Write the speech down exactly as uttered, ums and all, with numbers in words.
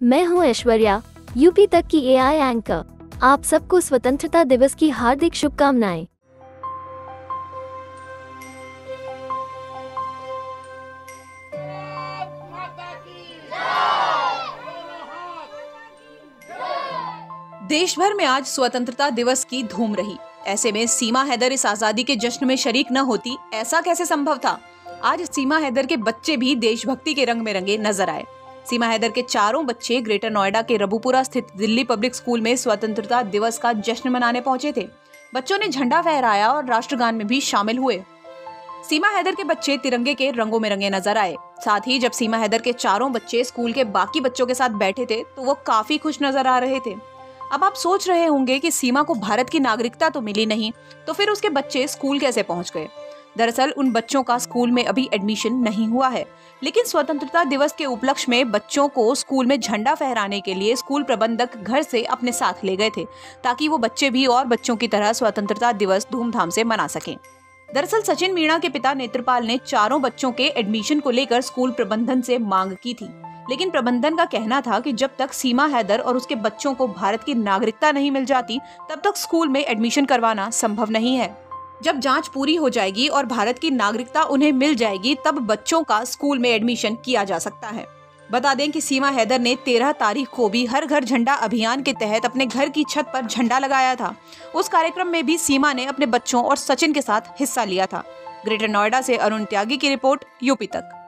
मैं हूं ऐश्वर्या, यूपी तक की एआई एंकर। आप सबको स्वतंत्रता दिवस की हार्दिक शुभकामनाएं। देश भर में आज स्वतंत्रता दिवस की धूम रही। ऐसे में सीमा हैदर इस आजादी के जश्न में शरीक न होती, ऐसा कैसे संभव था? आज सीमा हैदर के बच्चे भी देशभक्ति के रंग में रंगे नजर आए। सीमा हैदर के चारों बच्चे ग्रेटर नोएडा के रबुपुरा स्थित दिल्ली पब्लिक स्कूल में स्वतंत्रता दिवस का जश्न मनाने पहुंचे थे। बच्चों ने झंडा फहराया और राष्ट्रगान में भी शामिल हुए। सीमा हैदर के बच्चे तिरंगे के रंगों में रंगे नजर आए। साथ ही जब सीमा हैदर के चारों बच्चे स्कूल के बाकी बच्चों के साथ बैठे थे तो वो काफी खुश नजर आ रहे थे। अब आप सोच रहे होंगे कि सीमा को भारत की नागरिकता तो मिली नहीं, तो फिर उसके बच्चे स्कूल कैसे पहुंच गए? दरअसल उन बच्चों का स्कूल में अभी एडमिशन नहीं हुआ है, लेकिन स्वतंत्रता दिवस के उपलक्ष्य में बच्चों को स्कूल में झंडा फहराने के लिए स्कूल प्रबंधक घर से अपने साथ ले गए थे, ताकि वो बच्चे भी और बच्चों की तरह स्वतंत्रता दिवस धूमधाम से मना सकें। दरअसल सचिन मीणा के पिता नेत्रपाल ने चारों बच्चों के एडमिशन को लेकर स्कूल प्रबंधन से मांग की थी, लेकिन प्रबंधन का कहना था कि जब तक सीमा हैदर और उसके बच्चों को भारत की नागरिकता नहीं मिल जाती, तब तक स्कूल में एडमिशन करवाना संभव नहीं है। जब जांच पूरी हो जाएगी और भारत की नागरिकता उन्हें मिल जाएगी, तब बच्चों का स्कूल में एडमिशन किया जा सकता है। बता दें कि सीमा हैदर ने तेरह तारीख को भी हर घर झंडा अभियान के तहत अपने घर की छत पर झंडा लगाया था। उस कार्यक्रम में भी सीमा ने अपने बच्चों और सचिन के साथ हिस्सा लिया था। ग्रेटर नोएडा से अरुण त्यागी की रिपोर्ट, यूपी तक।